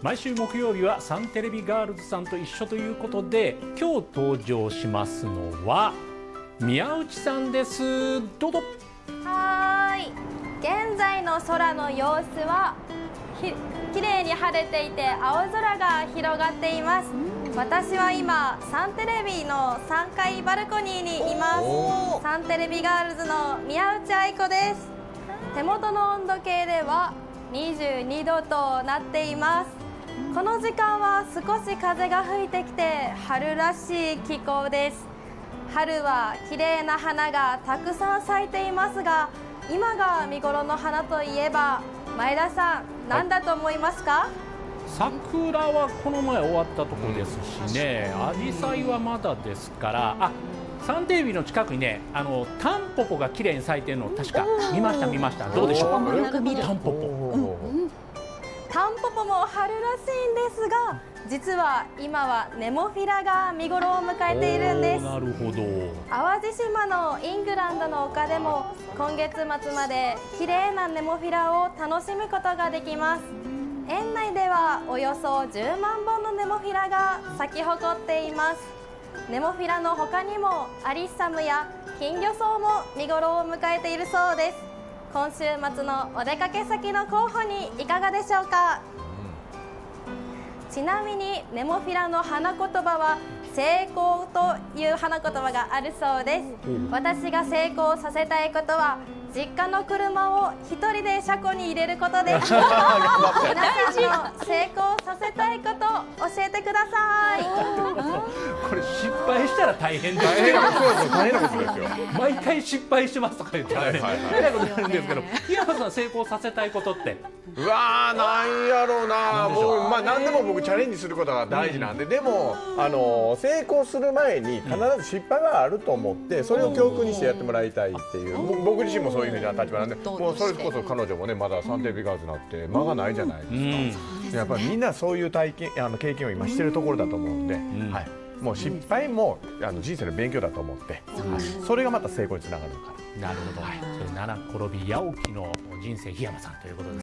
毎週木曜日はサンテレビガールズさんと一緒ということで、今日登場しますのは宮内さんです。どうぞ。 はーい、現在の空の様子はきれいに晴れていて青空が広がっています。私は今サンテレビの3階バルコニーにいます。サンテレビガールズの宮内愛子です。手元の温度計では22度となっています。この時間は少し風が吹いてきて春らしい気候です。春は綺麗な花がたくさん咲いていますが、今が見頃の花といえば前田さん、何だと思いますか？ 桜はこの前終わったところですしね、アジサイはまだですから、サンテレビの近くにね、タンポポが綺麗に咲いてるの確か見ました。どうでしょうか？タンポポ。 タンポポも春らしいんですが、実は今はネモフィラが見頃を迎えているんです。 なるほど。 淡路島のイングランドの丘でも今月末まで綺麗なネモフィラを楽しむことができます。園内ではおよそ10万本のネモフィラが咲き誇っています。ネモフィラの他にもアリッサムや金魚草も見頃を迎えているそうです。今週末のお出かけ先の候補にいかがでしょうか？ちなみにネモフィラの花言葉は成功という花言葉があるそうです。私が成功させたいことは実家の車を一人で車庫に入れることです。皆さんの成功させたいことを教えてください。 これ失敗したら大変ですよ。 大変なことですよ。 毎回失敗してますとか言ってね、えらいことになるんですけど、檜山さん成功させたいことって？ うわー、なんやろうな。もう何でも僕チャレンジすることが大事なんで、でも成功する前に必ず失敗があると思って、それを教訓にしてやってもらいたいっていう、僕自身もそういうふうな立場なんで、もうそれこそ彼女もね、まだサンテレビガールズになって間がないじゃないですか。やっぱりみんなそういう経験を今してるところだと思うんで、はい、もう失敗も人生の勉強だと思って、それがまた成功につながるから。 なるほど。それ七転び八起きの人生檜山さんということです。